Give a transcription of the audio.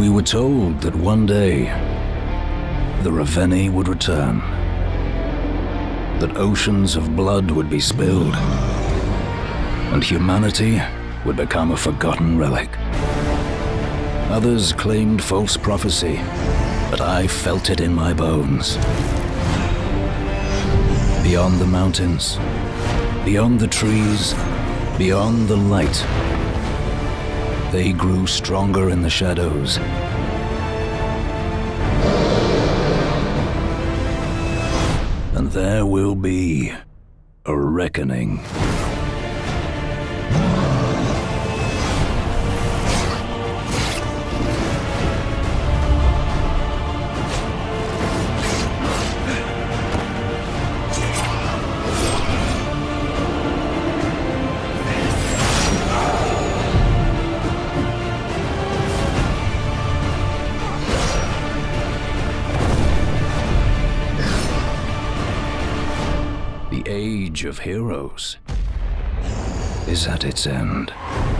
We were told that one day, the Ravenni would return, that oceans of blood would be spilled, and humanity would become a forgotten relic. Others claimed false prophecy, but I felt it in my bones. Beyond the mountains, beyond the trees, beyond the light, they grew stronger in the shadows. And there will be a reckoning. The age of heroes is at its end.